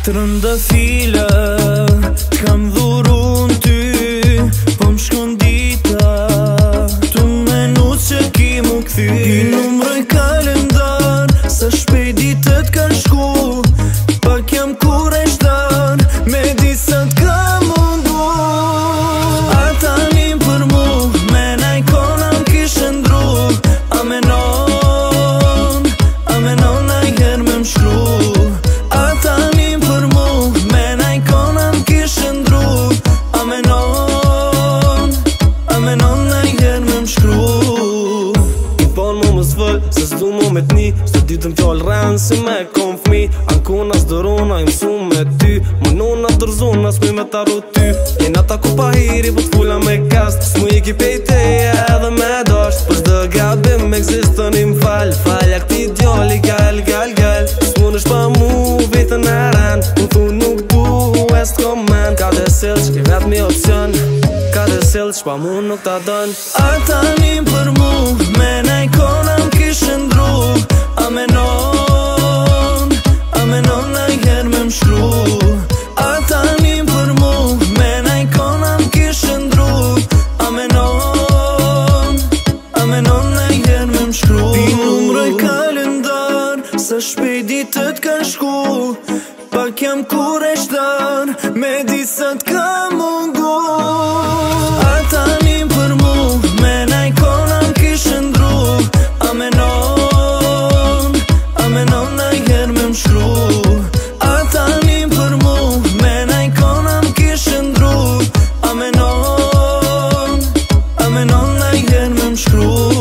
Të rënda fila t'kam dhurun ty, po m'shkon dita tu menu që ki mu kthy. I numroj kalendar sa shpejt ditët kan shku, pak jam kureshtar me disa t'ka mundu. A tanim për mu me najkona m'kishe ndru, a menon najher me m'shkru. Se s'du mu me t'ni, s'du ditëm fjallë rënë si me kom fmi. Ankona s'dërona i mësu me ty, më nona dërzona s'mi me t'arru ty. Jena ta ku pahiri po t'fulla me kast, s'mu i ki pejteje edhe me dasht. Për shdo gabim eksistën i m'fall, falja këti djalli gal. S'mu nësh pa mu vetën e ren, më thu nuk du e s'kom men. Ka dhe sill që ki vet mi opcion, ka dhe sill që pa mu nuk ta don. A tanim për mu me najkona m'kishe ndru, a menon najher me m'shkru. A tanim për mu me najkona m'kishe ndru, a menon najher me m'shkru. I numroj kalendar sa shpejt ditët kan shku, pak jam kureshtar me disa t'ka mundu. A tanim për mu me najkona m'kishe ndru, a menon najher me m'shkru. A tanim për mu me najkona m'kishe ndru, a menon najher me m'shkru.